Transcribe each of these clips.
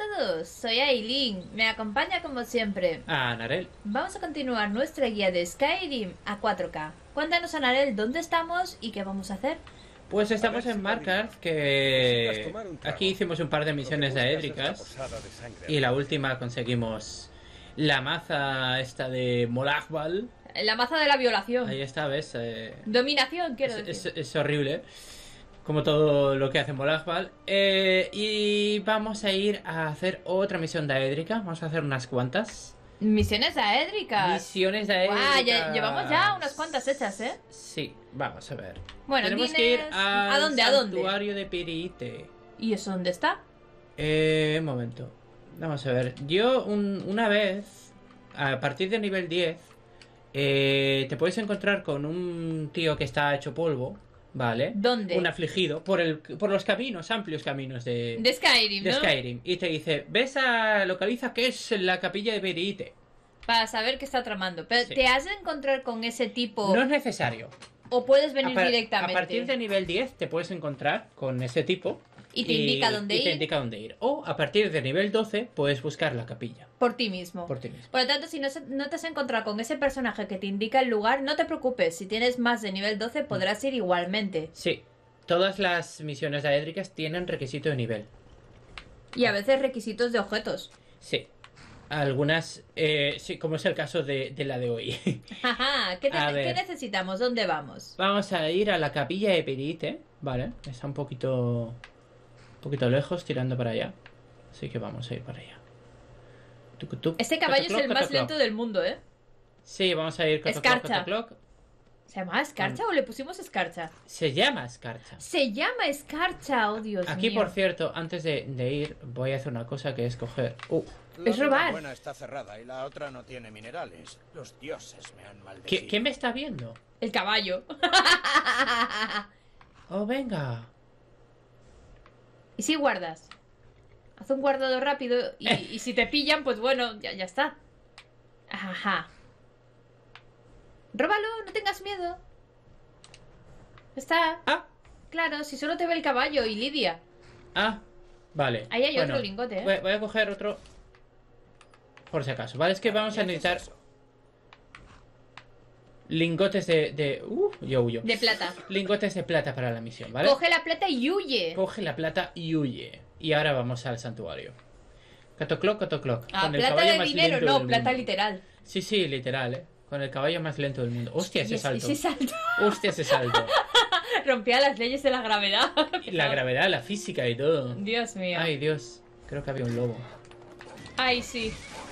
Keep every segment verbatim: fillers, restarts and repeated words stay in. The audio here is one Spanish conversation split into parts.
todos, soy Aileen, me acompaña como siempre. Ah, Narel. Vamos a continuar nuestra guía de Skyrim a cuatro K. Cuéntanos, Narel, dónde estamos y qué vamos a hacer. Pues estamos en Markarth, que aquí hicimos un par de misiones daédricas y la última conseguimos la maza esta de Molag-Bal. La maza de la violación. Ahí está, ¿ves? Eh, Dominación, quiero es, decir. es, es horrible, como todo lo que hace Molag-Bal. Eh, y vamos a ir a hacer otra misión daédrica. Vamos a hacer unas cuantas. Misiones daédricas. Misiones daédricas. Ah, ya, llevamos ya unas cuantas hechas, ¿eh? Sí, vamos a ver. Bueno, tenemos tienes... que ir al ¿A dónde? ¿A dónde? santuario de Pirite. ¿Y eso dónde está? Eh, un momento. Vamos a ver. Yo un, una vez, a partir de nivel diez, eh, te puedes encontrar con un tío que está hecho polvo, ¿vale? ¿Dónde? Un afligido, por el por los caminos, amplios caminos de, De Skyrim, de ¿no? Skyrim. Y te dice, ves a... localiza que es la capilla de Pirite. Para saber qué está tramando. Pero Sí. ¿te has de encontrar con ese tipo No es necesario. o puedes venir a, par- directamente? a partir de nivel diez te puedes encontrar con ese tipo. Y te indica dónde y te ir. indica dónde ir. O a partir de nivel doce puedes buscar la capilla. Por ti mismo. Por ti mismo. Por lo tanto, si no, se- no te has encontrado con ese personaje que te indica el lugar, no te preocupes. Si tienes más de nivel doce, podrás ir igualmente. Sí. Todas las misiones daédricas tienen requisito de nivel. Y a veces requisitos de objetos. Sí. Algunas, eh, sí, como es el caso de, de la de hoy. Ajá, ¿qué, te- A qué ver. necesitamos? ¿Dónde vamos? Vamos a ir a la capilla de Pirite, ¿vale? Está un poquito, un poquito lejos, tirando para allá. Así que vamos a ir para allá. Tuc, tuc, Este caballo es cotocloc, el más cotocloc. lento del mundo, ¿eh? Sí, vamos a ir cotocloc, Escarcha. cotocloc. ¿Se llama Escarcha o le pusimos Escarcha? Se llama Escarcha. Se llama Escarcha, oh Dios Aquí, mío. por cierto, antes de, de ir, voy a hacer una cosa que es coger... Uh, La Es mina robar. buena está cerrada y la otra no tiene minerales. Los dioses me han maldecido. ¿qui- ¿Quién me está viendo? El caballo. Oh, venga. ¿Y si guardas? Haz un guardado rápido y, y si te pillan, pues bueno, ya, ya está. Ajá. Róbalo, no tengas miedo. Está. Ah, Claro, si solo te ve el caballo y Lidia. ah, vale. Ahí hay Bueno, otro lingote, ¿eh? Voy, voy a coger otro... Por si acaso, ¿vale? Es que vamos a ¿Qué es necesitar eso? lingotes de... de... Uh, yo huyo. De plata. Lingotes de plata para la misión, ¿vale? Coge la plata y huye. Coge la plata y huye. Y ahora vamos al santuario. Catocloc, catocloc. Ah, con el plata caballo de más dinero, lento no, del plata mundo. literal. Sí, sí, literal, ¿eh? Con el caballo más lento del mundo. Hostia, ese Y salto. ese salto. Hostia, ese salto. Rompía las leyes de la gravedad. Y la gravedad, la física y todo. Dios mío. Ay, Dios. Creo que había un lobo. Ay, sí.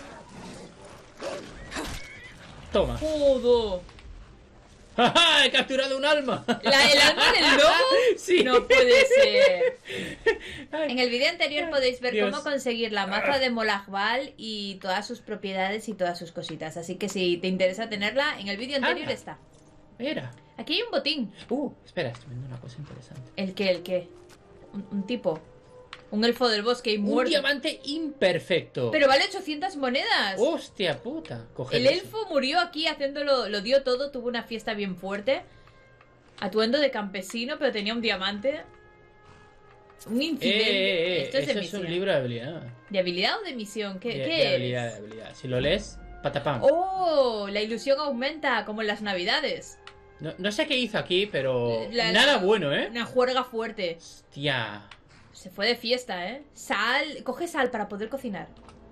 Toma. Jodo. ¡Ja! ¡He capturado un alma! ¿La, ¿El alma del lobo? Sí. No puede ser. Ay, En el vídeo anterior podéis ver Dios. cómo conseguir la maza de Molag-Bal y todas sus propiedades y todas sus cositas. Así que si te interesa tenerla, en el vídeo anterior Anda. está. Mira. Aquí hay un botín. Uh, espera, estoy viendo una cosa interesante. ¿El qué? ¿El qué? Un, un tipo. Un elfo del bosque y Un muerto. diamante imperfecto. Pero vale ochocientas monedas. Hostia puta. Coger El eso. elfo murió aquí haciéndolo, lo dio todo, tuvo una fiesta bien fuerte. Atuendo de campesino, pero tenía un diamante. Un Eh, incidente. eh, eh, Esto es de eso es misión. un libro de habilidad. ¿De habilidad o de misión? ¿Qué, de, qué de es? habilidad, de habilidad. Si lo lees, patapam. ¡Oh! La ilusión aumenta, como en las navidades. No, no sé qué hizo aquí, pero La- la- nada bueno, ¿eh? Una juerga fuerte. Hostia. Se fue de fiesta, ¿eh? Sal, coge sal para poder cocinar.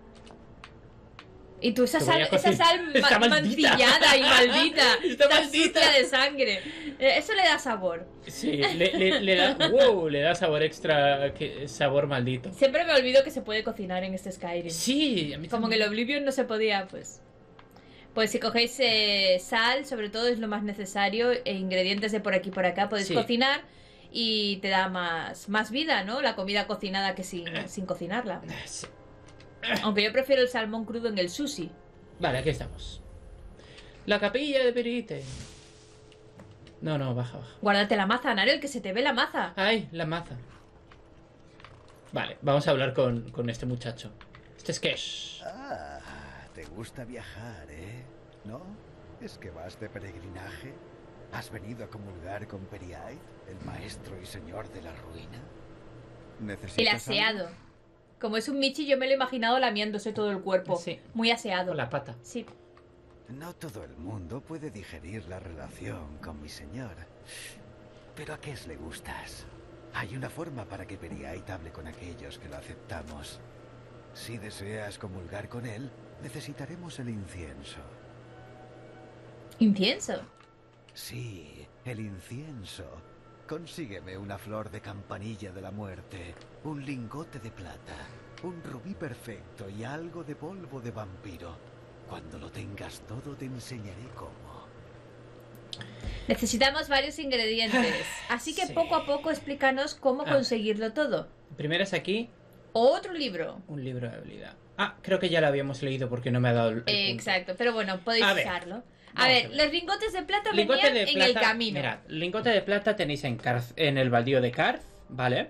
Y tú esa Te voy sal, a esa cocinar. sal ma- Está maldita. mancillada y maldita. Está maldita. sucia de sangre. Eh, Eso le da sabor. Sí, le, le- le da. Wow, le da sabor extra. Que, sabor maldito. Siempre me olvido que se puede cocinar en este Skyrim. Sí, a mí Como en el también. Oblivion no se podía, pues. Pues si cogéis eh, sal, sobre todo es lo más necesario, e ingredientes de por aquí y por acá, podéis Sí. cocinar y te da más, más vida, ¿no? La comida cocinada que sin, Eh. sin cocinarla. Sí. Aunque yo prefiero el salmón crudo en el sushi. Vale, aquí estamos. La capilla de Pirite. No, no, baja, baja. Guárdate la maza, Narel, que se te ve la maza. Ay, la maza. Vale, vamos a hablar con, con este muchacho. Este es Kesh. Ah, te gusta viajar, ¿eh? ¿No? ¿Es que vas de peregrinaje? ¿Has venido a comulgar con Periaid, el maestro y señor de la ruina? ¿Necesitas El algo? aseado. Como es un Michi, yo me lo he imaginado lamiéndose todo el cuerpo. Sí. Muy aseado. Con la pata. Sí. No todo el mundo puede digerir la relación con mi señor. Pero ¿a qué le gustas? Hay una forma para que Periait hable con aquellos que lo aceptamos. Si deseas comulgar con él, necesitaremos el incienso. ¿Incienso? Sí, el incienso. Consígueme una flor de campanilla de la muerte, un lingote de plata, un rubí perfecto y algo de polvo de vampiro. Cuando lo tengas todo, te enseñaré cómo. Necesitamos varios ingredientes. Así que Sí. poco a poco explícanos cómo Ah. conseguirlo todo. Primero es aquí Otro libro. un libro de habilidad. Ah, creo que ya lo habíamos leído porque no me ha dado el, el punto. Exacto, pero bueno, podéis A ver, usarlo. A vamos ver, a ver. los lingotes de plata Lingote venían de en plata, el camino. mirad, lingote de plata tenéis en, Karth- en el baldío de Karth, ¿vale?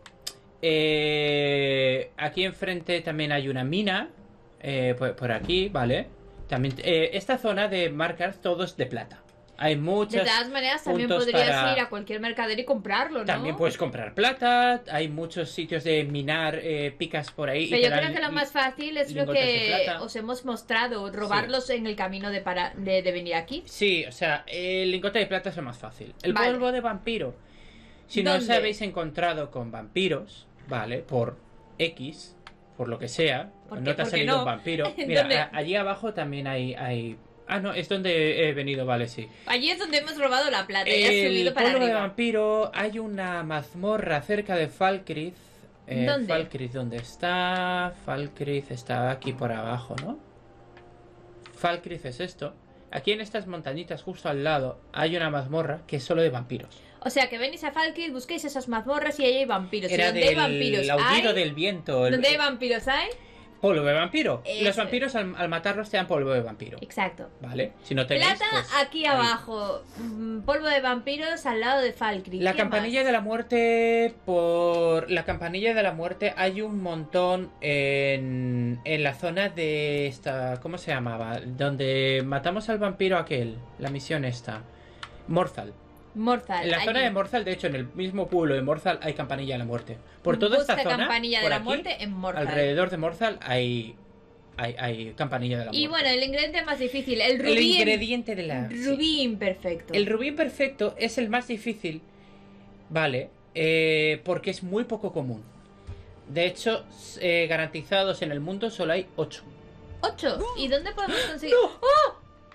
Eh, aquí enfrente también hay una mina, eh, por, por aquí, ¿vale? También, eh, esta zona de Markarth todo es de plata. Hay De muchas... todas maneras, también puntos podrías para- ir a cualquier mercader y comprarlo, ¿no? También puedes comprar plata, hay muchos sitios de minar eh, picas por ahí. y Pero te yo dan creo que lo li- más fácil es lo lingotes de que plata. os hemos mostrado, robarlos en el camino de, para... de, de venir aquí. Sí, o sea, el lingote de plata es lo más fácil. El Vale. polvo de vampiro. Si no os ¿Dónde? habéis encontrado con vampiros, ¿vale? Por X, por lo que sea, ¿Por no qué? te ha ¿Por qué salido no? un vampiro. Mira, ¿Dónde? a- allí abajo también hay, hay... Ah, no, es donde he venido, vale, sí. Allí es donde hemos robado la plata, ya has El subido para polvo de arriba. vampiro, hay una mazmorra cerca de Falkreath. Eh, ¿Dónde? Falkreath, ¿dónde está? Falkreath está aquí por abajo, ¿no? Falkreath es esto. Aquí en estas montañitas justo al lado hay una mazmorra que es solo de vampiros. O sea, que venís a Falkreath, busquéis esas mazmorras y ahí hay vampiros. Era y donde hay del vampiros aullido hay... del viento. el- Donde hay vampiros hay... Polvo de vampiro. Eso Los es. vampiros al, al matarlos te dan polvo de vampiro. Exacto. ¿Vale? Si no tenéis, Plata pues, aquí ahí. abajo. Mm, polvo de vampiros al lado de Falkreath. La ¿Qué campanilla más? de la muerte, por la campanilla de la muerte hay un montón en, en la zona de esta, ¿cómo se llamaba? Donde matamos al vampiro aquel, la misión esta, Morthal. Morzal. En la allí. zona de Morthal, de hecho, en el mismo pueblo de Morthal hay campanilla de la muerte. Por toda Busca esta zona, campanilla de por la aquí, muerte en Morzal. alrededor de Morthal hay, hay, hay campanilla de la muerte. Y bueno, el ingrediente más difícil, el rubí. el im- ingrediente de la... sí. Rubí imperfecto. El rubí perfecto es el más difícil, ¿vale? Eh, porque es muy poco común. De hecho, s- eh, garantizados en el mundo solo hay ocho. ¿Ocho? ¿Y dónde podemos conseguir? ¡Oh!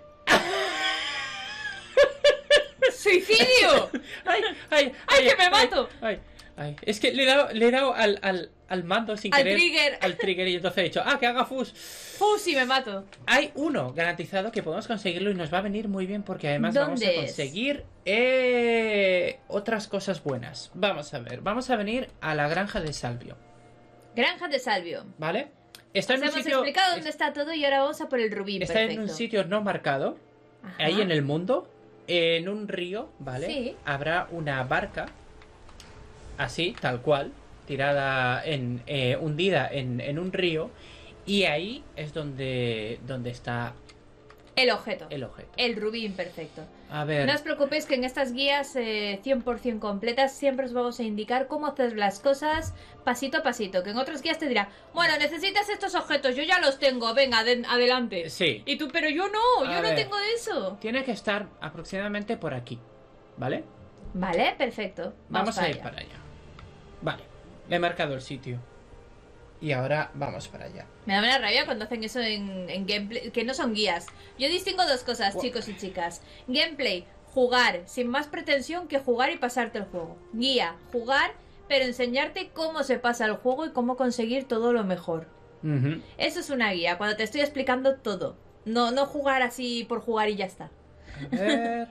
¡Suicidio! ¡Ay, ay, ¡Ay, que me mato! Ay, ay. Es que le he dado, le he dado al, al, al mando sin Al querer. trigger. Al trigger y entonces he dicho, ah, que haga fus. ¡Fusi, me mato! Hay uno garantizado que podemos conseguirlo y nos va a venir muy bien porque además vamos a ¿Dónde es? conseguir eh, otras cosas buenas. Vamos a ver, vamos a venir a la granja de Salvio, Granja de Salvio. ¿vale? Está Os en un hemos sitio, explicado dónde es- está todo y ahora vamos a por el rubí está perfecto. en un sitio no marcado, Ajá. ahí en el mundo, en un río, ¿vale? Sí. Habrá una barca, así, tal cual, tirada en, eh, hundida en, en un río, y ahí es donde, donde está El objeto. el objeto. El rubí imperfecto. A ver, No os preocupéis que en estas guías eh, cien por cien completas siempre os vamos a indicar cómo hacer las cosas pasito a pasito. Que en otras guías te dirá, bueno, necesitas estos objetos, yo ya los tengo, venga, de- adelante. sí, Y tú, pero yo no, A yo no ver. tengo eso. tiene que estar aproximadamente por aquí, ¿vale? Vale, perfecto. Vamos, Vamos, a ir allá. para allá. Vale, he marcado el sitio. Y ahora vamos para allá. Me da una rabia cuando hacen eso en, en gameplay, que no son guías. Yo distingo dos cosas, Gua- chicos y chicas. Gameplay, jugar, sin más pretensión que jugar y pasarte el juego. Guía, jugar, pero enseñarte cómo se pasa el juego y cómo conseguir todo lo mejor. Ujú. Eso es una guía, cuando te estoy explicando todo. No, no jugar así por jugar y ya está. A ver.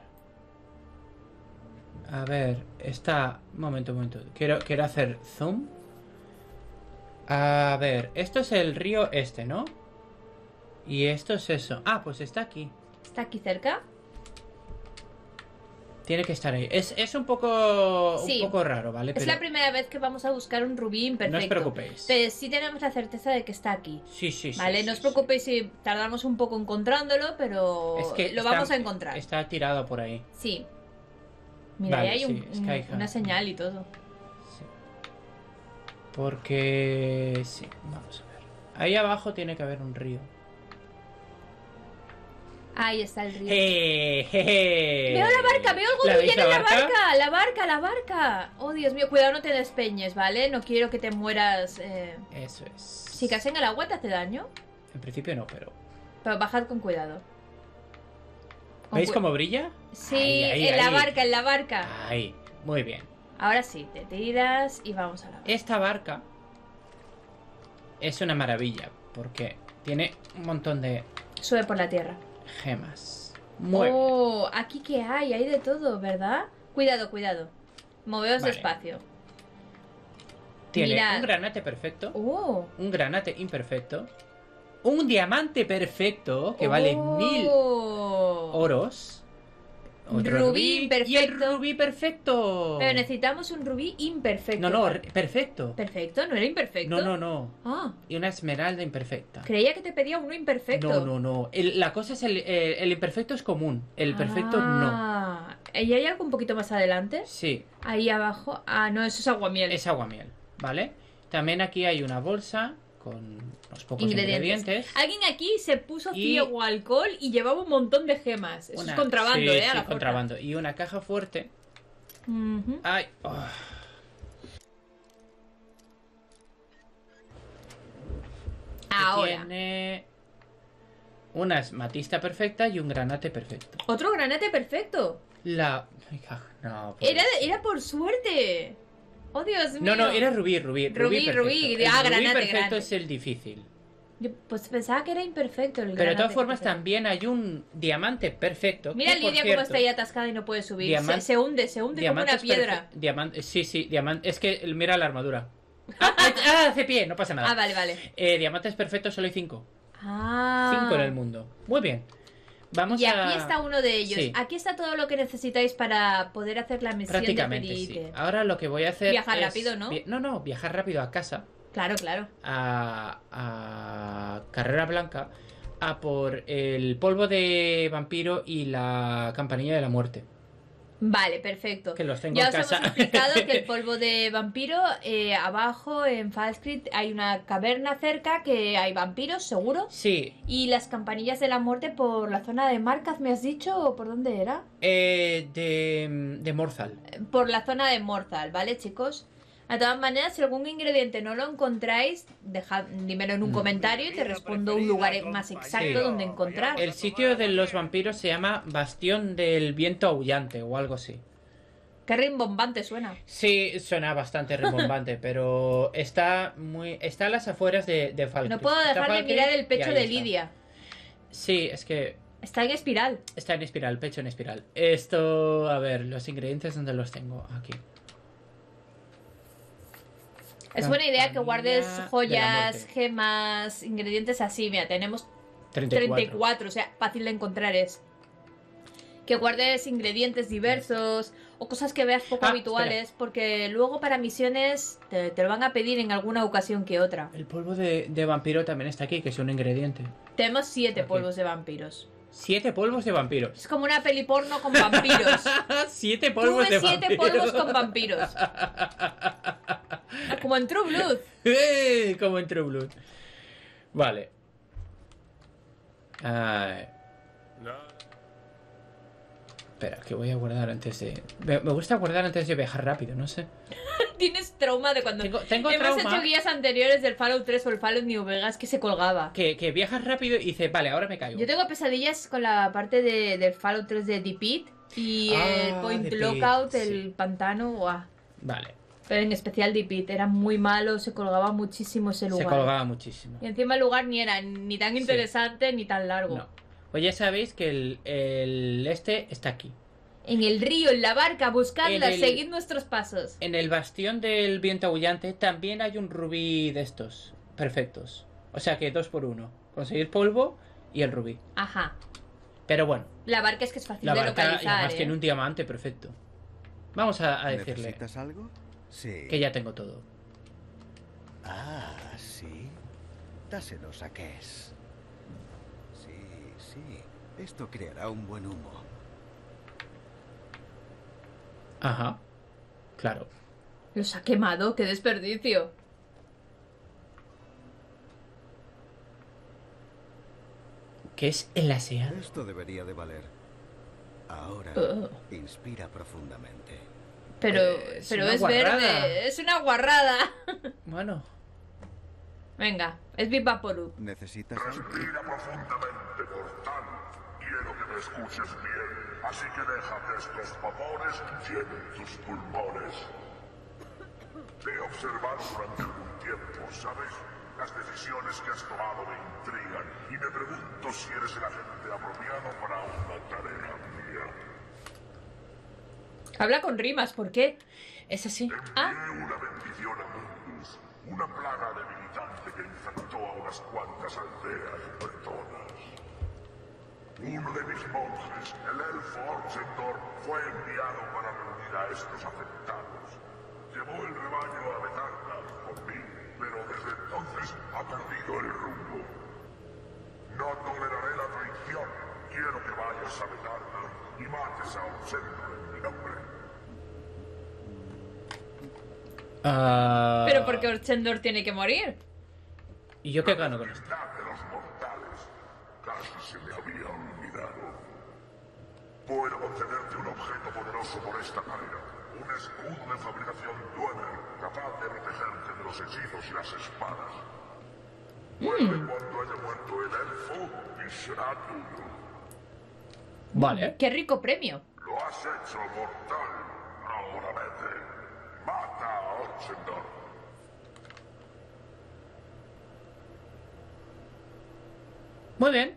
A ver, está. Un momento, un momento. Quiero, quiero hacer zoom. A ver, esto es el río este, ¿no? Y esto es eso. Ah, pues está aquí. ¿Está aquí cerca? Tiene que estar ahí. Es, es un poco. Sí. Un poco raro, ¿vale? Es Pero la primera vez que vamos a buscar un rubí imperfecto. no os preocupéis. Pero sí tenemos la certeza de que está aquí. Sí, sí, sí. Vale, sí, no os sí. preocupéis si tardamos un poco encontrándolo, pero Es que lo está- vamos a encontrar. Está tirado por ahí. Sí. Mira, Vale, ahí hay un- sí, es un- que hay- una señal y todo. Sí. Porque... sí, vamos a ver. Ahí abajo tiene que haber un río. Ahí está el río. ¡Eh, je, Veo la barca, veo algo ¿La muy veis lleno en la la barca? barca, la barca, la barca. Oh, Dios mío, cuidado, no te despeñes, ¿vale? No quiero que te mueras. Eh... Eso es. Si caes en el agua te hace daño, En principio no, pero... pero bajad con cuidado. Con ¿Veis cu- cómo brilla? Sí, Ahí, ahí, en la ahí. barca, en la barca. Ahí, muy bien. Ahora sí, te tiras y vamos a la barca. Esta barca es una maravilla porque tiene un montón de Sube por la tierra. gemas. Muy bien. Oh, aquí que hay, hay de todo, ¿verdad? Cuidado, cuidado. Moveos Vale. despacio. Tiene mirad. un granate perfecto, Oh. un granate imperfecto, un diamante perfecto que vale Oh. mil oros, otro Rubí y el imperfecto. rubí perfecto. Pero necesitamos un rubí imperfecto. No, no, re- perfecto. Perfecto, ¿no era imperfecto? No, no, no. Ah, Y una esmeralda imperfecta. creía que te pedía uno imperfecto. No, no, no. El- la cosa es el, el, el imperfecto es común. El perfecto no. Ah, ¿y hay algo un poquito más adelante? Sí, Ahí abajo. Ah, no, eso es aguamiel. es aguamiel, ¿vale? También aquí hay una bolsa con unos pocos Ingredientes. ingredientes. Alguien aquí se puso Y- ciego al alcohol y llevaba un montón de gemas. Eso Una- es contrabando, sí, ¿eh? A sí, la fuerza. contrabando. Y una caja fuerte. Ujú. Ay, oh. Que Ahora. Tiene una esmatista perfecta y un granate perfecto. Otro granate perfecto. La... Hija, no, por Era, Dios. era por suerte. Oh, Dios mío. No, no, era rubí, rubí. Rubí, perfecto. rubí. El Ah, rubí granate, perfecto granate. es el difícil. Yo, pues pensaba que era imperfecto el Pero de granate todas formas perfecto. también hay un diamante perfecto. Mira que, por Lidia cómo cierto, está ahí atascada y no puede subir. Diaman- Se, se hunde, se hunde como una diamantes piedra. perfe- diamante- sí, sí, diamante. Es que mira la armadura. Ah, ah, ah, hace pie, no pasa nada. Ah, vale, vale. Eh, diamantes perfectos solo hay cinco. Ah. Cinco en el mundo. Muy bien. Vamos Y a... aquí está uno de ellos. Sí. Aquí está todo lo que necesitáis para poder hacer la misión de Prácticamente sí. Perite. Ahora lo que voy a hacer Viajar es rápido, ¿no? vi- No, no, viajar rápido a casa. Claro, claro. A, a Carrera Blanca. A por el polvo de vampiro y la campanilla de la muerte. Vale, perfecto. Que los tengo Ya en os casa. hemos explicado que el polvo de vampiro, eh, abajo en Falskrit hay una caverna cerca que hay vampiros, seguro. Sí, Y las campanillas de la muerte por la zona de Markaz, ¿me has dicho? ¿O por dónde era? eh, de, de Morzal. Por la zona de Morzal, ¿vale, chicos? De todas maneras, si algún ingrediente no lo encontráis, dejad, dímelo en un Mm. comentario y te respondo un lugar más exacto Sí. donde encontrar. El sitio de los vampiros se llama Bastión del Viento Aullante o algo así. Qué rimbombante suena. Sí, suena bastante rimbombante, pero está muy está a las afueras de, de Falkirk. No puedo Está dejar de Falkirk mirar el y pecho ahí de está. Lidia. Sí, es que Está en espiral. está en espiral, pecho en espiral. Esto, a ver, los ingredientes, ¿dónde los tengo? Aquí. Es buena idea que Campanilla guardes de la joyas, muerte. gemas, ingredientes así. Mira, tenemos treinta y cuatro. treinta y cuatro, o sea, fácil de encontrar es. Que guardes ingredientes diversos o cosas que veas poco Ah, habituales, porque luego para misiones te, te lo van a pedir en alguna ocasión que otra. El polvo de, de vampiro también está aquí, que es un ingrediente. Tenemos siete Aquí. polvos de vampiros. Siete polvos de vampiros. Es como una peli porno con vampiros. Siete polvos Tuve de siete vampiros. polvos con vampiros. Como en True Blood. ¡Eh! Como en True Blood. Vale. Ay, espera, que voy a guardar antes de... Me, me gusta guardar antes de viajar rápido, no sé. Tienes trauma de cuando Tengo, tengo hemos trauma hecho guías anteriores del Fallout tres o el Fallout New Vegas que se colgaba. que, que viajas rápido y dices, vale, ahora me caigo. Yo tengo pesadillas con la parte de, del Fallout tres de The Pit y Ah, el Point The Pit, Lookout, el sí. pantano, guau. Vale, Pero en especial The Pit, era muy malo, se colgaba muchísimo ese se lugar. colgaba muchísimo. Y encima el lugar ni era ni tan Sí. interesante ni tan largo. No. Pues ya sabéis que el, el este está aquí. En el río, en la barca, buscadla, En el- seguid nuestros pasos. En el bastión del viento aullante también hay un rubí de estos. Perfectos. O sea que dos por uno. Conseguir polvo y el rubí. Ajá. Pero bueno, La barca es que es fácil la de barca y localizar, además ¿eh? tiene un diamante perfecto. Vamos a, a decirle ¿Necesitas algo? Sí. que ya tengo todo. Ah, sí. Dáselos a Kes. Sí, sí. Esto creará un buen humo. Ajá. Claro. Los ha quemado, qué desperdicio. ¿Qué es el ASEAN? Esto debería de valer. Ahora, Oh. inspira profundamente. Pero, Eh, es pero una es guarrada. verde, es una guarrada. Bueno, Venga, es Big Vaporub. Necesitas... Respira profundamente, mortal. Quiero que me escuches bien, así que deja que estos vapores llenen tus pulmones. Te he observado durante algún tiempo, ¿sabes? Las decisiones que has tomado me intrigan y me pregunto si eres el agente apropiado para una tarea mía. Habla con rimas, ¿por qué? es así. Ah. Envié una bendición a Mundus, una plaga debilitante que infectó a unas cuantas aldeas bretonas. Uno de mis monjes, el elfo Orchendor, fue enviado para reunir a estos afectados. Llevó el rebaño a Betarda conmigo, pero desde entonces ha perdido el rumbo. No toleraré la traición. Quiero que vayas a Betarda y mates a Orchendor en mi nombre. Ah, Pero porque Orchendor tiene que morir. ¿Y yo qué gano con esto? La de los mortales. Casi se me había olvidado. Puedo concederte un objeto poderoso por esta tarea. Un escudo de fabricación Dwemer, capaz de protegerte de los hechizos y las espadas. Vuelve cuando haya muerto el elfo y será tuyo. Vale. Qué rico premio. Lo has hecho, mortal. Ahora vete. Mata a Orchendor. Muy bien.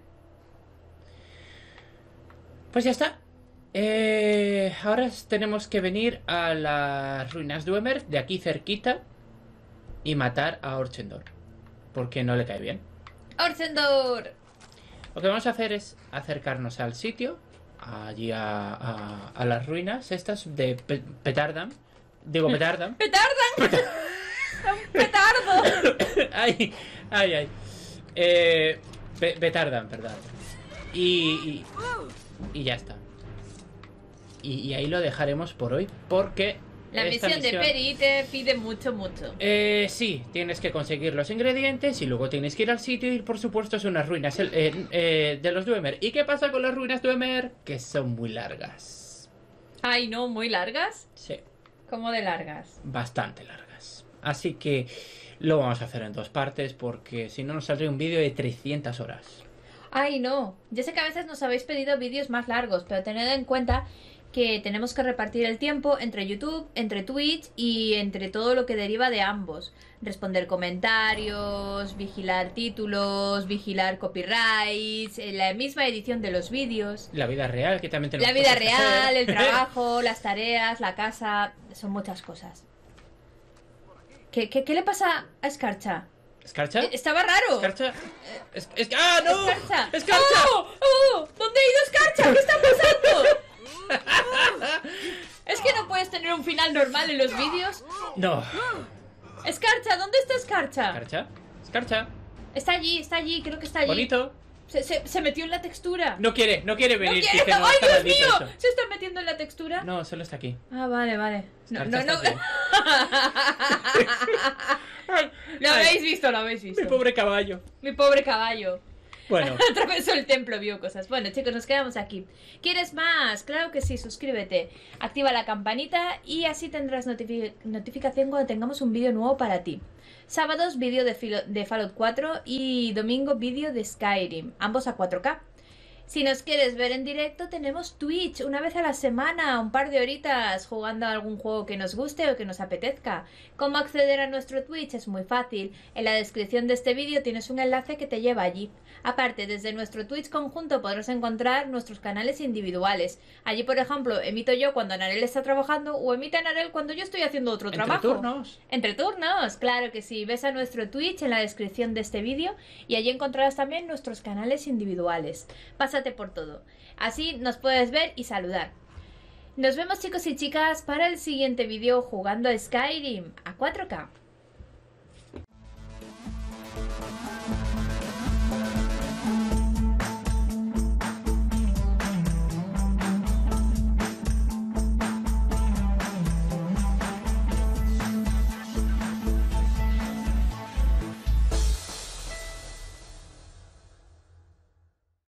Pues ya está. Eh, ahora tenemos que venir a las ruinas Dwemer, de aquí cerquita, y matar a Orchendor, porque no le cae bien. Orchendor. Lo que vamos a hacer es acercarnos al sitio, allí a, a, a las ruinas estas de Pe- Petardam. Digo Petardam. ¡Petardan! ¡Un petardo! ay, ay, ay. Eh, Pe- Petardam, perdón. Y, y, y ya está. Y, y ahí lo dejaremos por hoy, porque La esta misión de misión- Peri te pide mucho, mucho. Eh, sí, tienes que conseguir los ingredientes y luego tienes que ir al sitio y por supuesto son unas ruinas eh, eh, de los Dwemer. ¿Y qué pasa con las ruinas Dwemer? Que son muy largas. Ay, no, muy largas. Sí, ¿Cómo de largas? bastante largas. Así que lo vamos a hacer en dos partes porque si no nos saldría un vídeo de trescientas horas. Ay, no. Yo sé que a veces nos habéis pedido vídeos más largos, pero tened en cuenta que tenemos que repartir el tiempo entre YouTube, entre Twitch y entre todo lo que deriva de ambos. Responder comentarios, vigilar títulos, vigilar copyrights, eh, la misma edición de los vídeos. La vida real, que también tenemos La vida cosas que hacer. real, el trabajo, las tareas, la casa, son muchas cosas. ¿Qué, qué, qué le pasa a Escarcha? ¿Escarcha? Eh, Estaba raro. ¿Escarcha? Es, es- ¡Ah, no! Escarcha. ¡Escarcha! ¡Oh! ¡Oh! ¿Dónde ha ido Escarcha? ¿Qué está pasando? ¿Es que no puedes tener un final normal en los vídeos? No. Escarcha, ¿dónde está Escarcha? ¿Escarcha? ¿Escarcha? Está allí, está allí, creo que está allí. Bonito. Se, se- se metió en la textura. No quiere, no quiere ¡No venir. quiere! dice, no, ¡Ay, está Dios maldito mío! eso. ¿Se está metiendo en la textura? No, solo está aquí. Ah, vale, vale. No, Escarcha no, no. está aquí. Ay, Lo ay, habéis visto, lo habéis visto. mi pobre caballo. Mi pobre caballo. Bueno, Atravesó el templo, vio cosas. Bueno, chicos, nos quedamos aquí. ¿Quieres más? Claro que sí, suscríbete. Activa la campanita y así tendrás notifi- notificación cuando tengamos un vídeo nuevo para ti. Sábados, vídeo de, Filo- de Fallout cuatro y domingo, vídeo de Skyrim. Ambos a cuatro K. Si nos quieres ver en directo, tenemos Twitch una vez a la semana, un par de horitas jugando a algún juego que nos guste o que nos apetezca. ¿Cómo acceder a nuestro Twitch? Es muy fácil. En la descripción de este vídeo tienes un enlace que te lleva allí. Aparte, desde nuestro Twitch conjunto podrás encontrar nuestros canales individuales. Allí, por ejemplo, emito yo cuando Narel está trabajando o emite Narel cuando yo estoy haciendo otro entre trabajo. turnos. Entre turnos, claro que sí. Ves a nuestro Twitch en la descripción de este vídeo y allí encontrarás también nuestros canales individuales. Pásate por todo. Así nos puedes ver y saludar. Nos vemos, chicos y chicas, para el siguiente vídeo jugando a Skyrim a cuatro K.